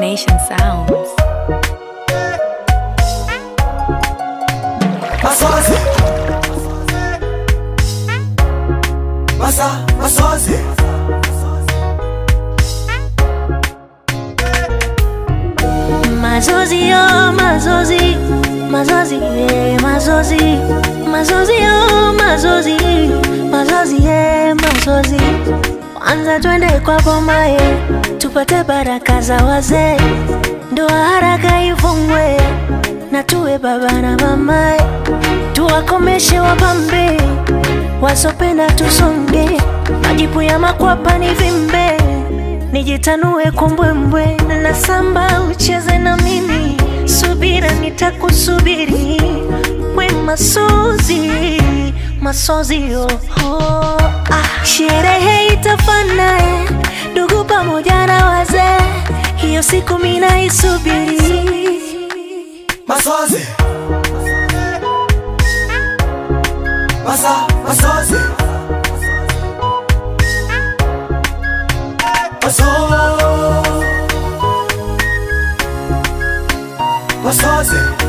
Nation Sounds. Masozi Masozi Mazozi, oh mazozi, mazozi, mazozi, mazozi, oh mazozi, mazozi, mazozi. Kwanza twende kwa boma tupate baraka za wazee, ndoa haraka ifungwe na tuwe baba na mama, tuwakomeshe wapambe wasopenda tusonge, majipu ya makwapa ni vimbe, nijitanue kumbwembwe na samba ucheze na mimi, subira nitakusubiri, we masozi, masozi oh, oh. Sherehe itafana ndugu pamoja na wazee, hiyo siku mina isubiri. Masozi Masozi Masozi